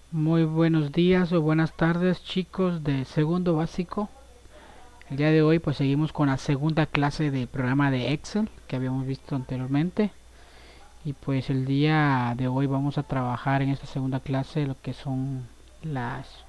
Muy buenos días o buenas tardes, chicos de segundo básico. El día de hoy pues seguimos con la segunda clase del programa de Excel que habíamos visto anteriormente, y pues el día de hoy vamos a trabajar en esta segunda clase lo que son las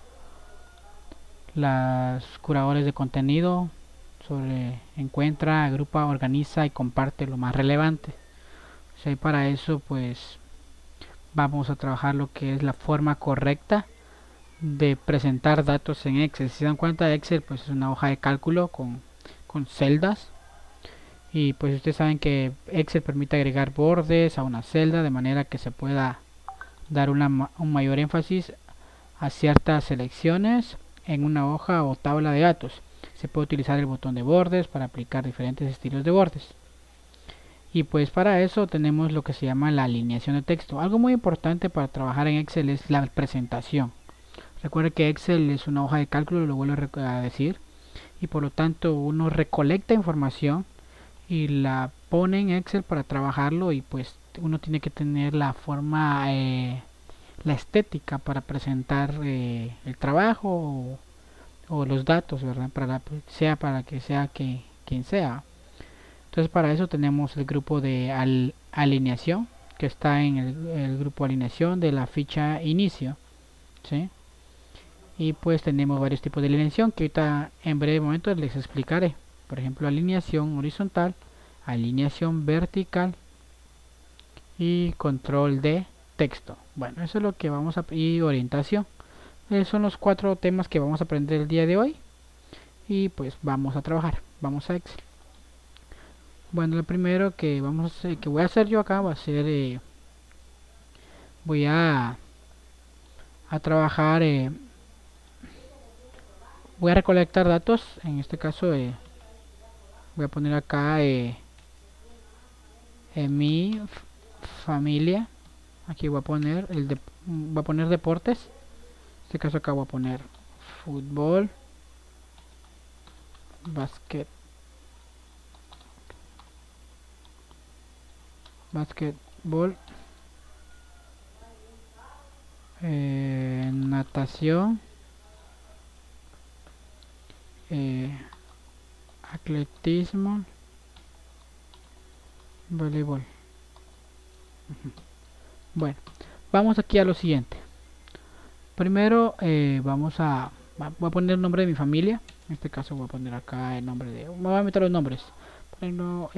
las curadores de contenido sobre encuentra, agrupa, organiza y comparte lo más relevante. O sea, y para eso pues vamos a trabajar lo que es la forma correcta de presentar datos en Excel. Si se dan cuenta, Excel pues es una hoja de cálculo con celdas, y pues ustedes saben que Excel permite agregar bordes a una celda de manera que se pueda dar un mayor énfasis a ciertas selecciones en una hoja o tabla de datos. Se puede utilizar el botón de bordes para aplicar diferentes estilos de bordes. Y pues para eso tenemos lo que se llama la alineación de texto. Algo muy importante para trabajar en Excel es la presentación. Recuerde que Excel es una hoja de cálculo, lo vuelvo a decir, y por lo tanto uno recolecta información y la pone en Excel para trabajarlo, y pues uno tiene que tener la forma, la estética para presentar el trabajo o los datos, ¿verdad? Sea para que sea que quien sea. Entonces para eso tenemos el grupo de alineación, que está en el grupo alineación de la ficha inicio, ¿sí? Y pues tenemos varios tipos de alineación que ahorita en breve momento les explicaré. Por ejemplo, alineación horizontal, alineación vertical y control de texto. Bueno, eso es lo que vamos a... y orientación. Esos son los cuatro temas que vamos a aprender el día de hoy. Y pues vamos a trabajar. Vamos a Excel. Bueno, lo primero que que voy a hacer yo acá va a ser... voy a trabajar... voy a recolectar datos. En este caso voy a poner acá... en mi familia. Aquí voy a poner voy a poner deportes. En este caso acá voy a poner fútbol, basquet, basquetbol, natación, eh, atletismo, voleibol. Bueno, vamos aquí a lo siguiente. Primero voy a poner el nombre de mi familia. En este caso voy a poner acá el nombre de... me voy a meter los nombres. Ponerlo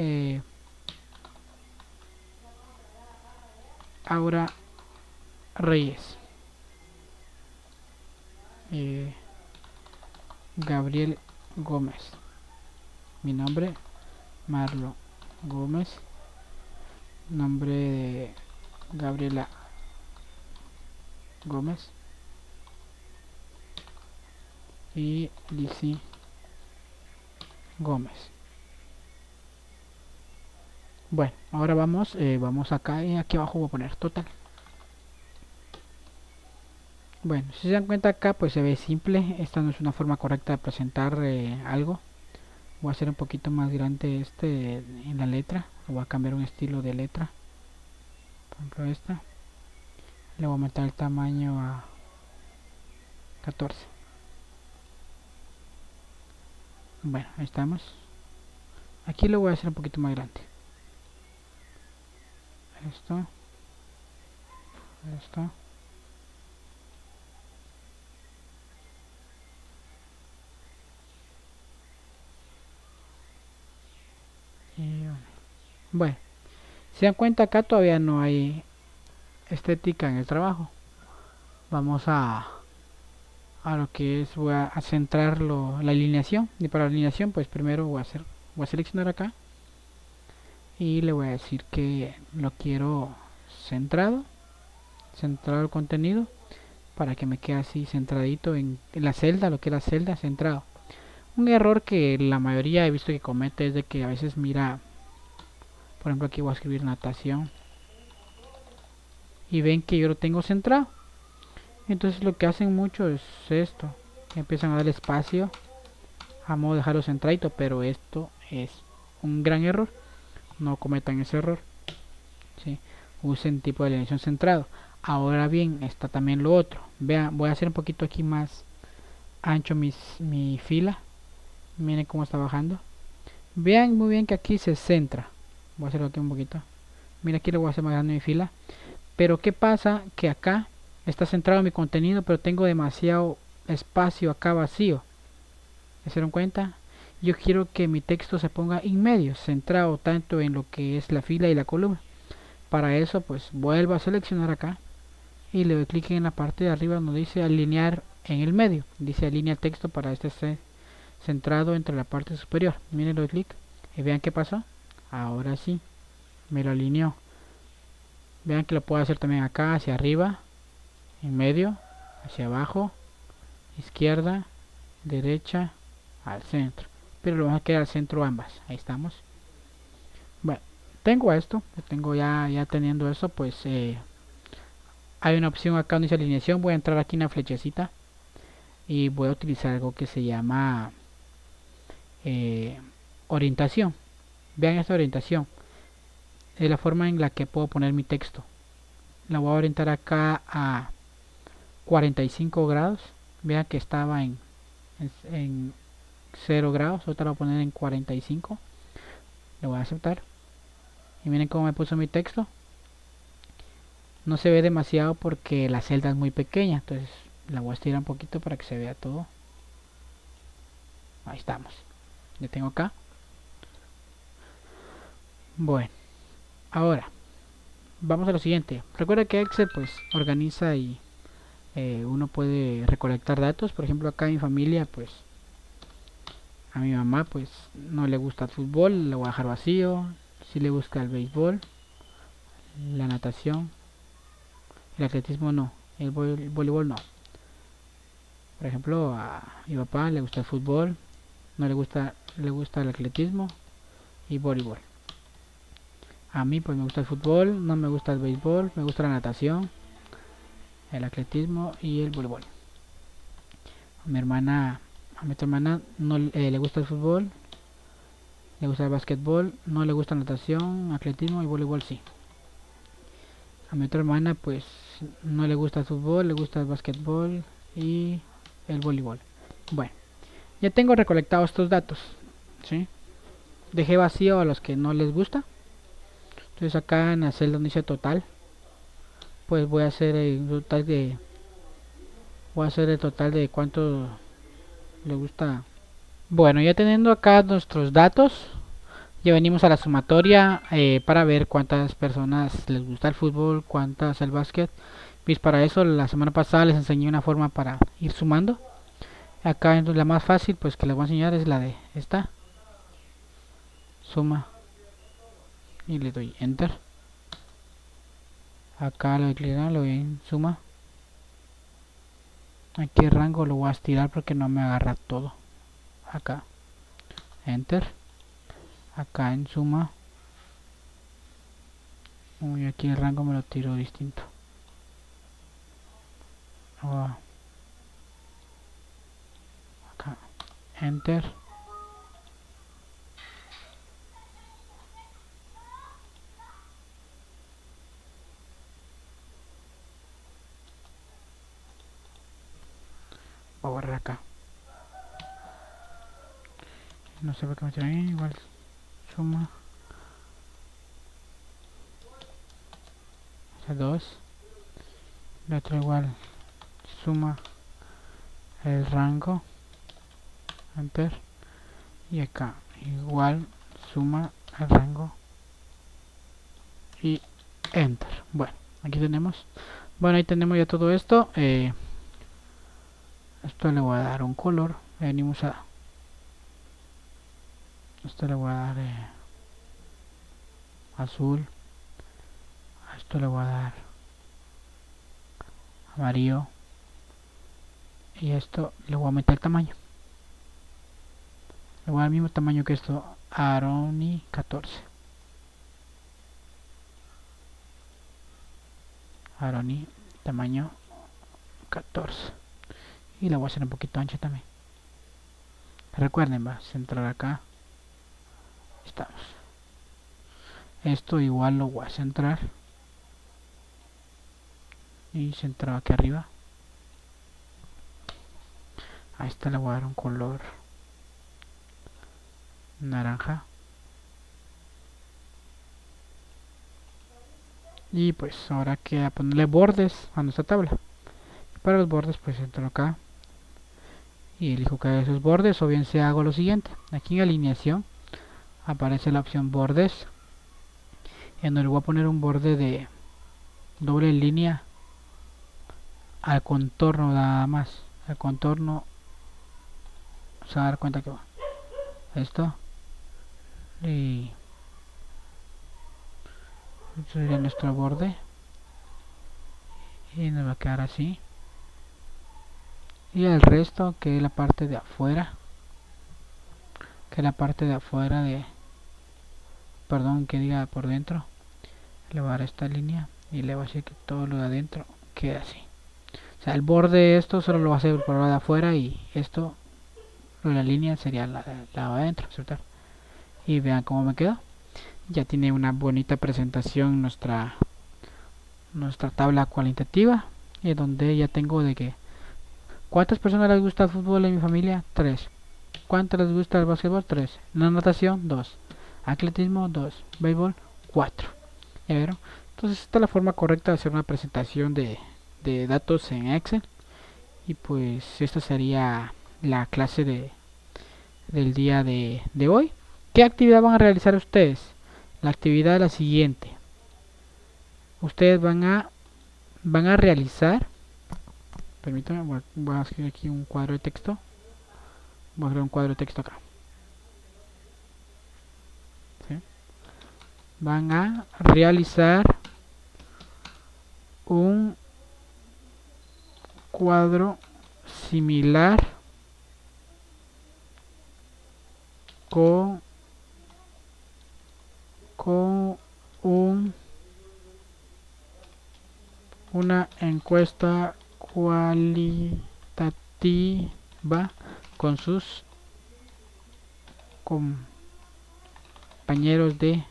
Aura Reyes, eh, Gabriel Gómez, mi nombre Marlo Gómez, nombre de Gabriela Gómez y Lizzy Gómez. Bueno, ahora vamos acá, y aquí abajo voy a poner total. Bueno, si se dan cuenta acá pues se ve simple. Esta no es una forma correcta de presentar algo. Voy a hacer un poquito más grande en la letra. Voy a cambiar un estilo de letra. Por ejemplo esta. Le voy a aumentar el tamaño a 14. Bueno, ahí estamos. Aquí lo voy a hacer un poquito más grande. Esto. Esto. Y bueno, si se dan cuenta acá todavía no hay estética en el trabajo. Vamos a lo que es, voy a centrar la alineación, y para la alineación pues primero voy a seleccionar acá y le voy a decir que lo quiero centrado, centrado el contenido, para que me quede así centradito en la celda, lo que es la celda, centrado. Un error que la mayoría he visto que comete es de que a veces mira, por ejemplo aquí voy a escribir natación y ven que yo lo tengo centrado. Entonces lo que hacen mucho es esto, empiezan a dar espacio a modo de dejarlo centradito, pero esto es un gran error. No cometan ese error, ¿sí? Usen tipo de alineación centrado. Ahora bien, está también lo otro. Vean, voy a hacer un poquito aquí más ancho mi fila. Miren cómo está bajando. Vean muy bien que aquí se centra. Voy a hacerlo aquí un poquito. Mira, aquí lo voy a hacer más grande mi fila. Pero ¿qué pasa? Que acá está centrado mi contenido, pero tengo demasiado espacio acá vacío. ¿Se dieron cuenta? Yo quiero que mi texto se ponga en medio, centrado tanto en lo que es la fila y la columna. Para eso, pues vuelvo a seleccionar acá y le doy clic en la parte de arriba donde dice alinear en el medio. Dice alinea texto para este centrado entre la parte superior. Miren, le doy clic y vean qué pasó. Ahora sí, me lo alineó. Vean que lo puedo hacer también acá, hacia arriba, en medio, hacia abajo, izquierda, derecha, al centro. Pero lo vamos a quedar al centro ambas. Ahí estamos. Bueno, tengo esto. Tengo ya teniendo eso, pues hay una opción acá donde dice alineación. Voy a entrar aquí en la flechecita y voy a utilizar algo que se llama orientación. Vean esta orientación. Es la forma en la que puedo poner mi texto. La voy a orientar acá a 45 grados. Vean que estaba en 0 grados. Ahorita lo voy a poner en 45. Le voy a aceptar. Y miren cómo me puso mi texto. No se ve demasiado porque la celda es muy pequeña. Entonces la voy a estirar un poquito para que se vea todo. Ahí estamos. Ya tengo acá. Bueno. Ahora. Vamos a lo siguiente. Recuerda que Excel pues organiza y uno puede recolectar datos. Por ejemplo acá en mi familia pues a mi mamá pues no le gusta el fútbol. Le voy a dejar vacío. Si le gusta el béisbol, la natación, el atletismo no, el voleibol no. Por ejemplo, a mi papá le gusta el fútbol, no le gusta el atletismo y voleibol. A mí pues me gusta el fútbol, no me gusta el béisbol, me gusta la natación, el atletismo y el voleibol. A mi otra hermana no le gusta el fútbol, le gusta el básquetbol, no le gusta la natación, atletismo y voleibol sí. A mi otra hermana pues no le gusta el fútbol, le gusta el básquetbol y el voleibol. Bueno, ya tengo recolectados estos datos, ¿sí? Dejé vacío a los que no les gusta. Entonces acá en la celda donde dice total, pues voy a hacer el total de cuánto le gusta. Bueno, ya teniendo acá nuestros datos, ya venimos a la sumatoria para ver cuántas personas les gusta el fútbol, cuántas el básquet. Pues para eso la semana pasada les enseñé una forma para ir sumando. Acá entonces la más fácil pues que les voy a enseñar es la de esta. Suma. Y le doy enter. Acá lo doy clic, lo doy en suma. Aquí el rango lo voy a estirar porque no me agarra todo. Acá. Enter. Acá en suma. Uy, aquí el rango me lo tiro distinto. Acá. Enter. Voy a borrar acá. No sé por qué me tiene ahí. Igual suma. 2. El otro igual suma el rango. Enter. Y acá igual suma el rango. Y enter. Bueno, aquí tenemos. Bueno, ahí tenemos ya todo esto. Esto le voy a dar un color. Venimos a... Esto le voy a dar azul. A esto le voy a dar amarillo. Y esto le voy a meter el tamaño. Le voy a dar el mismo tamaño que esto. Aroni 14. Aroni tamaño 14. Y la voy a hacer un poquito ancha también. Recuerden, va a centrar acá. Estamos. Esto igual lo voy a centrar. y centrado aquí arriba. A esta le voy a dar un color naranja. Y pues ahora queda ponerle bordes a nuestra tabla. Para los bordes pues entro acá y elijo que haga esos bordes, o bien sea hago lo siguiente. Aquí en alineación aparece la opción bordes, en donde voy a poner un borde de doble línea al contorno nada más. Al contorno se va a dar cuenta que va esto, y este sería nuestro borde y nos va a quedar así. Y el resto, que es la parte de afuera, perdón, que diga por dentro, le voy a dar esta línea y le voy a decir que todo lo de adentro quede así. O sea, el borde esto solo lo va a hacer por lo de afuera, y esto, lo de la línea, sería la de adentro, ¿cierto? Y vean cómo me quedó. Ya tiene una bonita presentación nuestra tabla cualitativa, y donde ya tengo de que ¿cuántas personas les gusta el fútbol en mi familia? 3. ¿Cuántas les gusta el básquetbol? 3. La natación, 2. Atletismo, 2. Béisbol, 4. ¿Ya vieron? Entonces esta es la forma correcta de hacer una presentación de datos en Excel. Y pues esta sería la clase del día de hoy. ¿Qué actividad van a realizar ustedes? La actividad es la siguiente. Ustedes van a realizar, permítanme, voy a escribir aquí un cuadro de texto. Voy a crear un cuadro de texto acá. ¿Sí? Van a realizar un cuadro similar con una encuesta cualitativa con sus compañeros de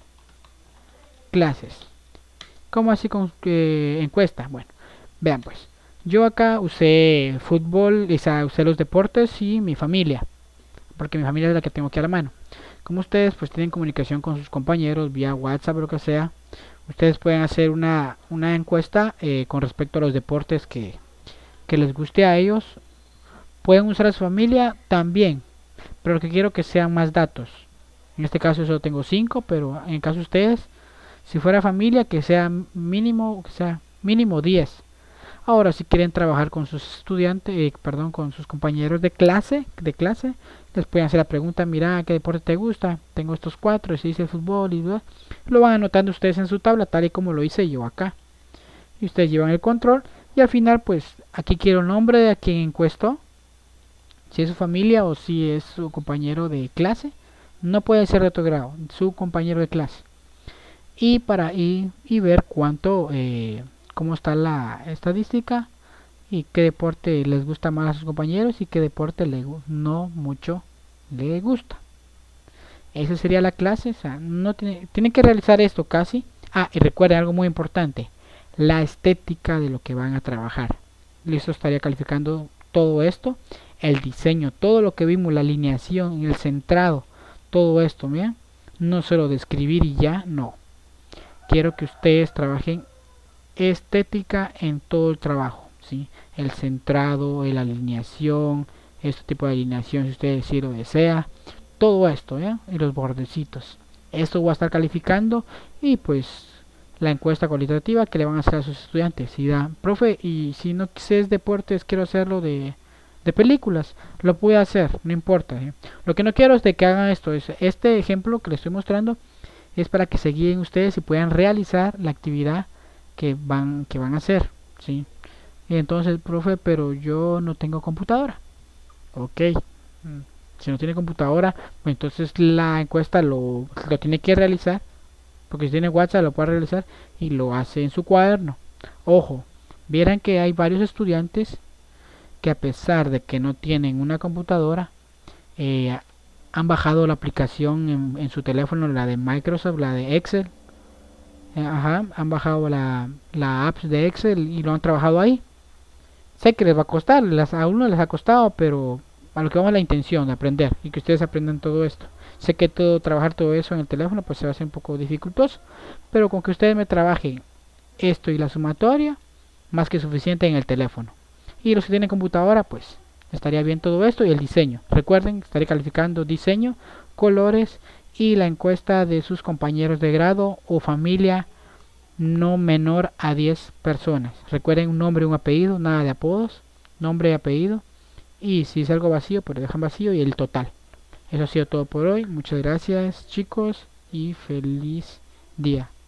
clases. ¿Cómo así con encuesta? Bueno, vean pues, yo acá usé fútbol, usé los deportes y mi familia, porque mi familia es la que tengo aquí a la mano. Como ustedes pues tienen comunicación con sus compañeros vía WhatsApp o lo que sea, ustedes pueden hacer una encuesta con respecto a los deportes que les guste a ellos. Pueden usar a su familia también, pero lo que quiero que sean más datos. En este caso solo tengo 5, pero en el caso de ustedes, si fuera familia, que sea mínimo 10. Ahora, si quieren trabajar con sus estudiantes, con sus compañeros de clase, les pueden hacer la pregunta: mira, ¿qué deporte te gusta? Tengo estos 4, si dice el fútbol, y lo van anotando ustedes en su tabla, tal y como lo hice yo acá. Y ustedes llevan el control, y al final, pues, aquí quiero el nombre de a quien encuestó, si es su familia o si es su compañero de clase. No puede ser de otro grado, su compañero de clase. Y para y ver cuánto, cómo está la estadística, y qué deporte les gusta más a sus compañeros y qué deporte no mucho le gusta. Esa sería la clase. O sea, no tienen que realizar esto casi. Y recuerden algo muy importante: la estética de lo que van a trabajar. Listo, estaría calificando todo esto, el diseño, todo lo que vimos, la alineación, el centrado, todo esto, ¿bien? No solo describir y ya, no. Quiero que ustedes trabajen estética en todo el trabajo, ¿sí? El centrado, la alineación, este tipo de alineación, si ustedes sí lo desea, todo esto, ¿ya? Y los bordecitos. Esto va a estar calificando, y pues la encuesta cualitativa que le van a hacer a sus estudiantes. Si da, profe, y si no es deportes, quiero hacerlo de películas, lo puede hacer, no importa, ¿sí? Lo que no quiero es de que hagan esto. Este ejemplo que les estoy mostrando es para que se guíen ustedes y puedan realizar la actividad que van a hacer, ¿sí? Y entonces, profe, pero yo no tengo computadora. Ok, si no tiene computadora, pues entonces la encuesta lo tiene que realizar, porque si tiene WhatsApp lo puede realizar y lo hace en su cuaderno. Ojo, vieran que hay varios estudiantes que, a pesar de que no tienen una computadora, han bajado la aplicación en su teléfono, la de Microsoft, la de Excel, Ajá, han bajado la apps de Excel y lo han trabajado ahí. Sé que les va a costar, a uno les ha costado, pero a lo que vamos es la intención de aprender y que ustedes aprendan todo esto. Sé que trabajar todo eso en el teléfono pues se va a hacer un poco dificultoso, pero con que ustedes me trabajen esto y la sumatoria, más que suficiente en el teléfono. Y los que tienen computadora, pues estaría bien todo esto y el diseño. Recuerden, estaré calificando diseño, colores y la encuesta de sus compañeros de grado o familia no menor a 10 personas. Recuerden un nombre y un apellido, nada de apodos, nombre y apellido. Y si es algo vacío, pues lo dejan vacío y el total. Eso ha sido todo por hoy. Muchas gracias chicos y feliz día.